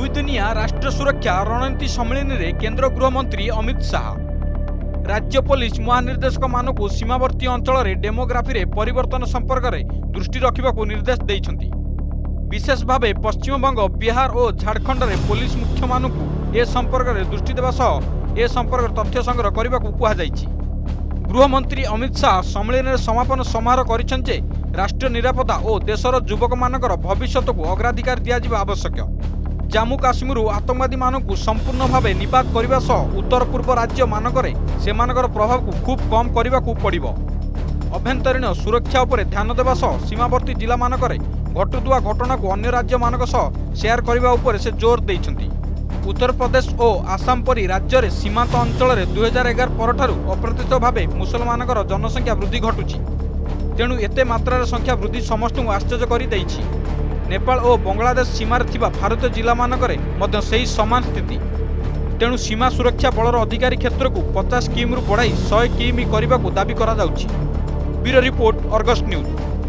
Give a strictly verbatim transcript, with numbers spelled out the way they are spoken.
दुईदिनिया राष्ट्र सुरक्षा रणनीति सम्मेलन में केंद्र गृहमंत्री अमित शाह राज्य पुलिस महानिर्देशक मानक सीमावर्ती अंचल में डेमोग्राफी रे परिवर्तन संपर्क में दृष्टि रखा निर्देश देइछंती। विशेष भाव पश्चिमबंग बिहार और झारखंड में पुलिस मुख्य मानक ए संपर्क में दृष्टि देवा सह ए संपर्क तथ्य संग्रह करने को कहुଯାଇଛି। गृहमंत्री अमित शाह सम्मेलन में समापन समारोह करिसेंजे राष्ट्रीय निरापत्ता और देशर युवक मानकर भविष्य को अग्राधिकार दिया आवश्यक। जम्मू काश्मीर आतंकवादी मानक संपूर्ण भाव निपात करने सह उत्तर पूर्व राज्य मानकरे सेमानकर प्रभाव को खूब कम करने को पड़िबो। अभ्यंतरीण सुरक्षा उपर ध्यान देवा सह सीमावर्ती जिला मानकरे घटुवा घटना को अन्य राज्य मानक सह शेयर करने उपर से जोर देइछंती। उत्तर प्रदेश और आसाम परी राज्य में सीमांत अंचल में दुई हजार एगार पर अप्रत्याशित भाव मुसलमान जनसंख्या वृद्धि घटुची। तेणु एते मात्रा संख्या वृद्धि समस्त आश्चर्य कर देइछि। नेपाल और बांग्लादेश सीमार थिबा भारतीय जिला मानकरे मध्य सही समान स्थिति। तेणु सीमा सुरक्षा बलर अधिकारी क्षेत्र को पचास किमी बढ़ाई सौ किमी करने को दाबी करा जाउछि। Bureau report, Argus news.